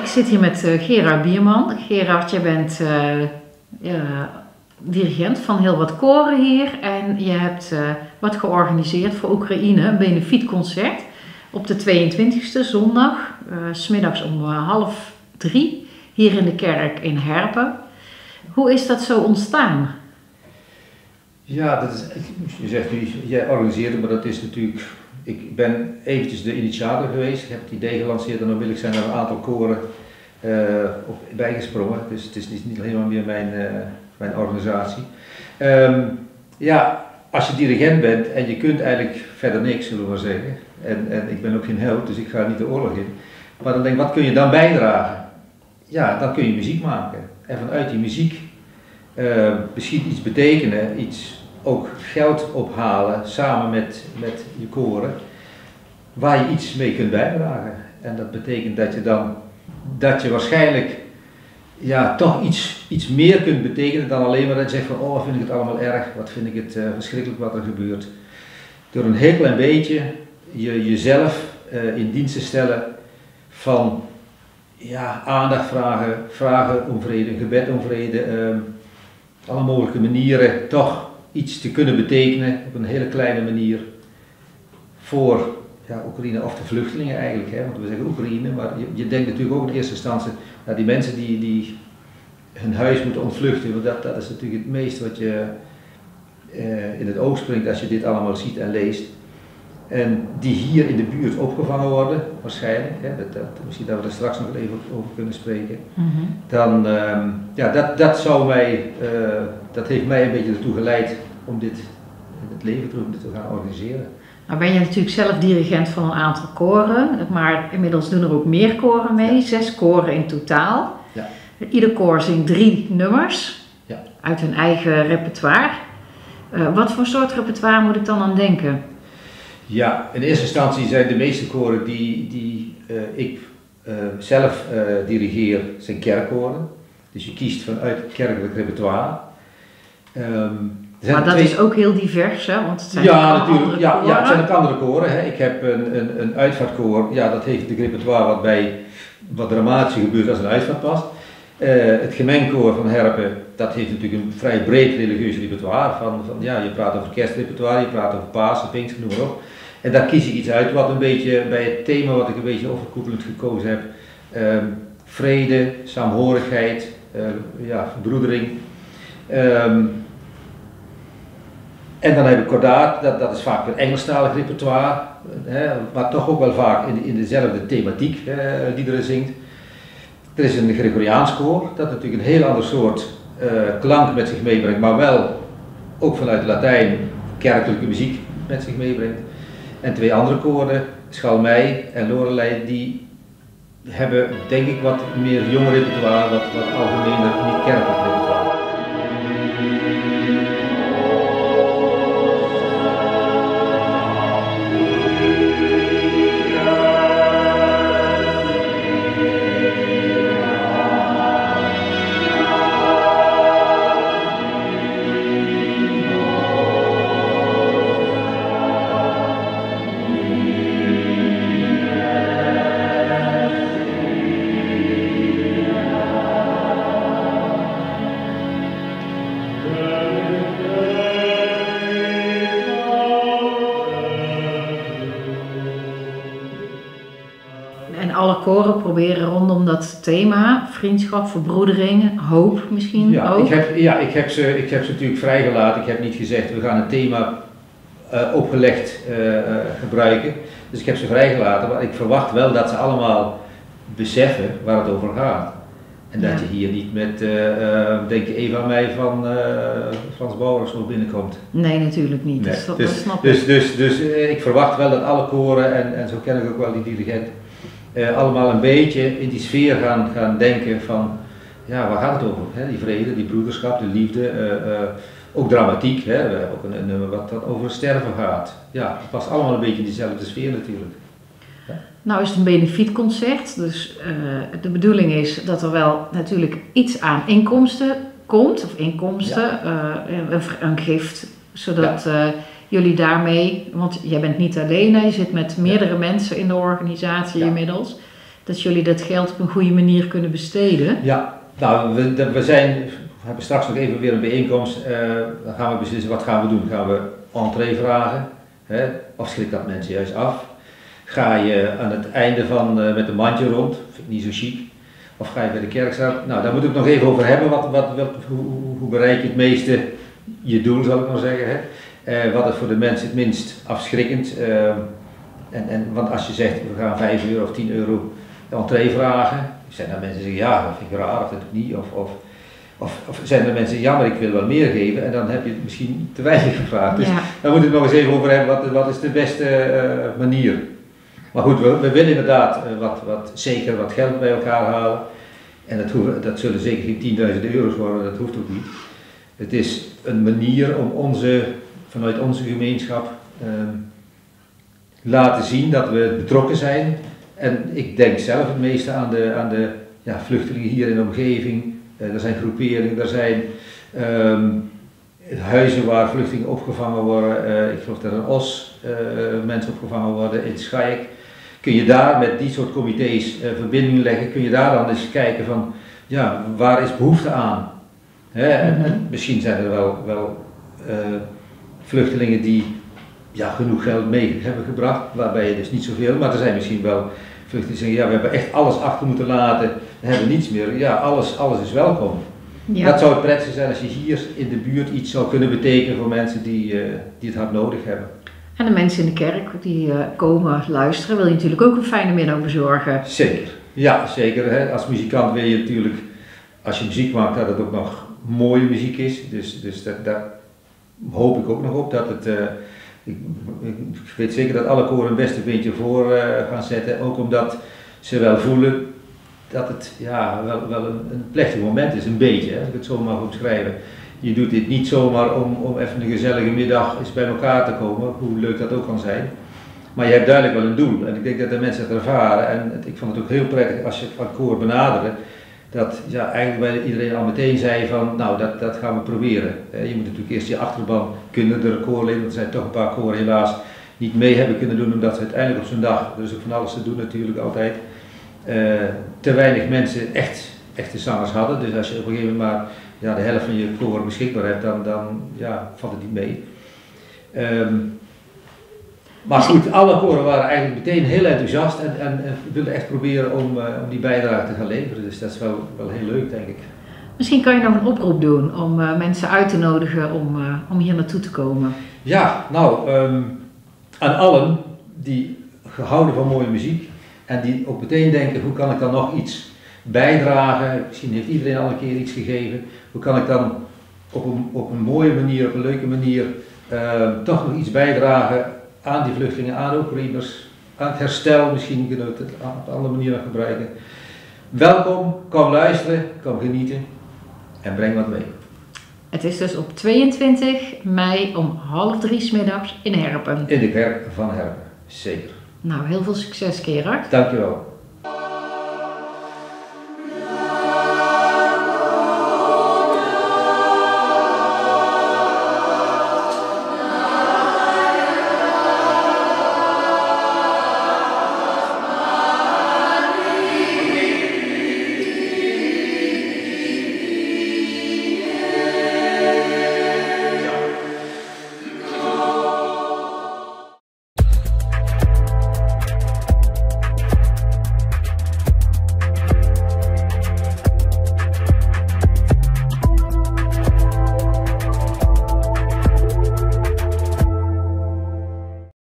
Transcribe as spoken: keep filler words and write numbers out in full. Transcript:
zit hier met uh, Gerard Bierman. Gerard, jij bent uh, uh, dirigent van heel wat koren hier en je hebt uh, wat georganiseerd voor Oekraïne, een benefietconcert op de tweeëntwintigste zondag, uh, 's middags om uh, half drie, hier in de kerk in Herpen. Hoe is dat zo ontstaan? Ja, dat is, je zegt nu, jij organiseert het, maar dat is natuurlijk, ik ben eventjes de initiator geweest, ik heb het idee gelanceerd en dan wil ik zijn er een aantal koren uh, op bijgesprongen, dus het is niet helemaal meer mijn, uh, mijn organisatie. Um, ja, als je dirigent bent en je kunt eigenlijk verder niks, zullen we maar zeggen, en, en ik ben ook geen held, dus ik ga niet de oorlog in, maar dan denk ik, wat kun je dan bijdragen? Ja, dan kun je muziek maken en vanuit die muziek uh, misschien iets betekenen, iets ook geld ophalen samen met, met je koren, waar je iets mee kunt bijdragen. En dat betekent dat je dan, dat je waarschijnlijk ja, toch iets, iets meer kunt betekenen dan alleen maar dat je zegt van oh vind ik het allemaal erg, wat vind ik het uh, verschrikkelijk wat er gebeurt. Door een heel klein beetje je, jezelf uh, in dienst te stellen van ja, aandacht vragen, vragen om vrede, gebed om vrede, uh, alle mogelijke manieren toch iets te kunnen betekenen op een hele kleine manier voor ja, Oekraïne of de vluchtelingen eigenlijk, hè? Want we zeggen Oekraïne, maar je, je denkt natuurlijk ook in eerste instantie naar die mensen die, die hun huis moeten ontvluchten, want dat, dat is natuurlijk het meest wat je uh, in het oog springt als je dit allemaal ziet en leest. En die hier in de buurt opgevangen worden, waarschijnlijk, hè? Dat, dat, misschien dat we er straks nog even over kunnen spreken. Mm-hmm. Dan, um, ja, dat, dat zou mij, uh, dat heeft mij een beetje ertoe geleid om dit in het leven terug te gaan organiseren. Nou ben je natuurlijk zelf dirigent van een aantal koren, maar inmiddels doen er ook meer koren mee, ja. Zes koren in totaal. Ja. Ieder koor zingt drie nummers ja. uit hun eigen repertoire. Uh, wat voor soort repertoire moet ik dan aan denken? Ja, in eerste instantie zijn de meeste koren die, die uh, ik uh, zelf uh, dirigeer, zijn kerkkoren. Dus je kiest vanuit het kerkelijk repertoire. Um, maar dat twee... is ook heel divers, hè? Want het zijn ja, ook natuurlijk. andere Ja, koren. ja, het zijn ook andere koren. Hè. Ik heb een, een, een uitvaartkoor, ja, dat heeft het repertoire wat bij wat dramatischer gebeurt als een uitvaart past. Uh, het gemengkoor van Herpen, dat heeft natuurlijk een vrij breed religieus repertoire. Van, van, ja, je praat over kerstrepertoire, je praat over Pasen, Pinkster, noem maar op. En daar kies ik iets uit wat een beetje bij het thema wat ik een beetje overkoepelend gekozen heb. Um, vrede, saamhorigheid, uh, ja, verbroedering. Um, en dan heb ik kordaat, dat, dat is vaak een Engelstalig repertoire, hè, maar toch ook wel vaak in, in dezelfde thematiek uh, liederen zingt. Er is een Gregoriaans koor, dat natuurlijk een heel ander soort uh, klank met zich meebrengt, maar wel ook vanuit Latijn kerkelijke muziek met zich meebrengt. En twee andere koren, Schalmei en Lorelei, die hebben denk ik wat meer jong repertoire, wat, wat algemener, niet kerkelijk repertoire. Alle koren proberen rondom dat thema, vriendschap, verbroedering, hoop misschien ja, ook. Ik heb, ja, ik heb, ze, ik heb ze natuurlijk vrijgelaten. Ik heb niet gezegd we gaan een thema uh, opgelegd uh, uh, gebruiken. Dus ik heb ze vrijgelaten, maar ik verwacht wel dat ze allemaal beseffen waar het over gaat. En dat ja. je hier niet met, uh, uh, denk je even aan mij van uh, Frans Bauer of zo binnenkomt. Nee, natuurlijk niet. Nee. Dat, dus, dat snap dus, ik. Dus, dus, dus uh, ik verwacht wel dat alle koren, en, en zo ken ik ook wel die dirigent, Uh, allemaal een beetje in die sfeer gaan, gaan denken van, ja, waar gaat het over? Hè? Die vrede, die broederschap, de liefde, uh, uh, ook dramatiek, hè? We hebben ook een nummer wat dat over sterven gaat. Ja, het past allemaal een beetje in diezelfde sfeer natuurlijk. Ja. Nou is het een benefietconcert, dus uh, de bedoeling is dat er wel natuurlijk iets aan inkomsten komt, of inkomsten, ja. uh, een, een gift, zodat ja. uh, jullie daarmee, want jij bent niet alleen, je zit met meerdere ja. mensen in de organisatie ja. inmiddels, dat jullie dat geld op een goede manier kunnen besteden. Ja, nou, we, we, zijn, we hebben straks nog even weer een bijeenkomst. Uh, dan gaan we beslissen wat gaan we doen. Gaan we entree vragen? Hè? Of schrikt dat mensen juist af? Ga je aan het einde van uh, met een mandje rond? Vind ik niet zo chic. Of ga je bij de kerkstraat? Nou, daar moet ik het nog even over hebben. Wat, wat, wat, hoe, hoe bereik je het meeste je doel, zal ik maar zeggen. Hè? Uh, wat is voor de mensen het minst afschrikkend? Uh, en, en, want als je zegt, we gaan vijf euro of tien euro entree vragen, zijn er mensen die zeggen, ja, dat vind ik raar, of dat doe ik niet. Of, of, of, of zijn er mensen die zeggen, ja, maar ik wil wel meer geven. En dan heb je het misschien te weinig gevraagd. Dus ja. daar moeten we het nog eens even over hebben, wat, wat is de beste uh, manier. Maar goed, we, we willen inderdaad uh, wat, wat, zeker wat geld bij elkaar halen. En dat, hoeven, dat zullen zeker geen tienduizend euro's worden, dat hoeft ook niet. Het is een manier om onze, vanuit onze gemeenschap uh, laten zien dat we betrokken zijn. En ik denk zelf het meeste aan de, aan de ja, vluchtelingen hier in de omgeving. Uh, er zijn groeperingen, er zijn um, huizen waar vluchtelingen opgevangen worden. Uh, ik geloof dat er in Os uh, mensen opgevangen worden, in Schaik. Kun je daar met die soort comité's uh, verbinding leggen, kun je daar dan eens kijken van, ja, waar is behoefte aan? Hè? En, Mm-hmm. en misschien zijn er wel, wel uh, vluchtelingen die ja, genoeg geld mee hebben gebracht, waarbij je dus niet zoveel, maar er zijn misschien wel vluchtelingen die zeggen, ja, we hebben echt alles achter moeten laten, we hebben niets meer. Ja, alles, alles is welkom. Ja. Dat zou het prettigste zijn als je hier in de buurt iets zou kunnen betekenen voor mensen die, uh, die het hard nodig hebben. En de mensen in de kerk die uh, komen luisteren, wil je natuurlijk ook een fijne middag bezorgen. Zeker, ja zeker. Hè. Als muzikant wil je natuurlijk, als je muziek maakt, dat het ook nog mooie muziek is. Dus, dus dat, daar hoop ik ook nog op dat het, uh, ik, ik weet zeker dat alle koren hun beste beentje voor uh, gaan zetten. Ook omdat ze wel voelen dat het ja, wel, wel een, een plechtig moment is, een beetje, hè, als ik het zo mag omschrijven. Je doet dit niet zomaar om, om even een gezellige middag eens bij elkaar te komen, hoe leuk dat ook kan zijn. Maar je hebt duidelijk wel een doel en ik denk dat de mensen het ervaren en het, ik vond het ook heel prettig als je het van koor benaderde, dat ja, eigenlijk bij iedereen al meteen zei van nou dat, dat gaan we proberen. Je moet natuurlijk eerst je achterban kunnen, de koorleden, want er zijn toch een paar koren helaas niet mee hebben kunnen doen omdat ze uiteindelijk op zo'n dag, er is ook van alles te doen natuurlijk altijd, uh, te weinig mensen echt, echte zangers hadden. Dus als je op een gegeven moment maar ja, de helft van je koor beschikbaar hebt, dan, dan ja, valt het niet mee. Um, maar goed, alle koren waren eigenlijk meteen heel enthousiast en, en, en wilden echt proberen om, uh, om die bijdrage te gaan leveren. Dus dat is wel, wel heel leuk, denk ik. Misschien kan je nog een oproep doen om uh, mensen uit te nodigen om, uh, om hier naartoe te komen. Ja, nou, um, aan allen die gehouden van mooie muziek en die ook meteen denken, hoe kan ik dan nog iets bijdragen, misschien heeft iedereen al een keer iets gegeven, hoe kan ik dan op een, op een mooie manier, op een leuke manier, uh, toch nog iets bijdragen aan die vluchtelingen, aan de Oekraïners, aan het herstel, misschien kunnen we het op een andere manier gebruiken. Welkom, kom luisteren, kom genieten en breng wat mee. Het is dus op tweeëntwintig mei om half drie 's middags in Herpen. In de kerk van Herpen, zeker. Nou, heel veel succes, Gerard. Dankjewel.